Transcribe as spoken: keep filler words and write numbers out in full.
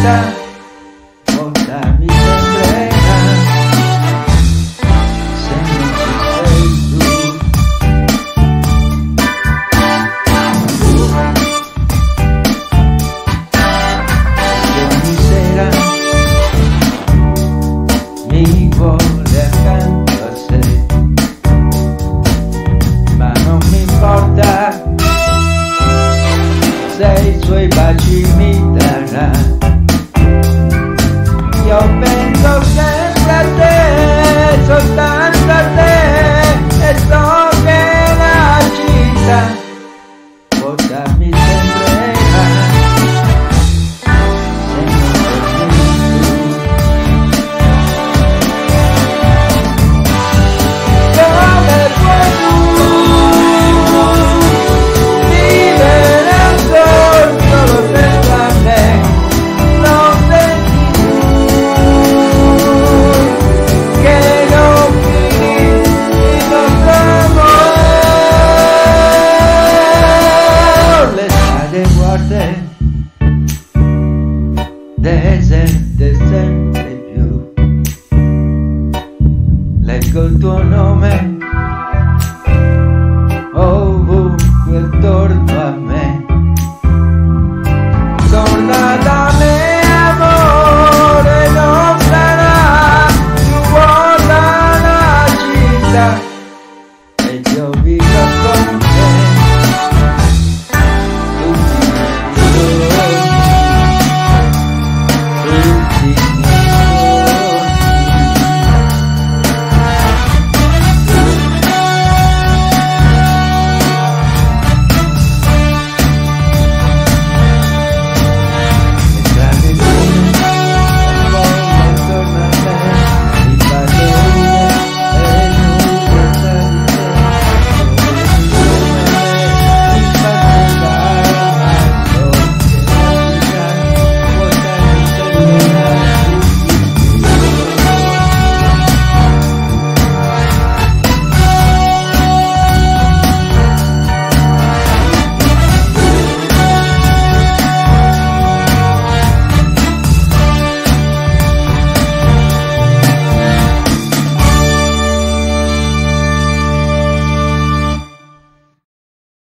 sera, volta mi sembrerà, se non ci sei tu. Ogni sera mi vuole accanto a sé, ma non mi importa se i suoi baci mi darà. Io penso sempre a te, soltanto a te, e so che la città vuota mi sembrerà, se non torni tu. Come puoi tu vivere ancor solo senza me? Non senti tu che non finì il nostro amore? Le strade vuote, deserte sempre più, leggo il tuo nome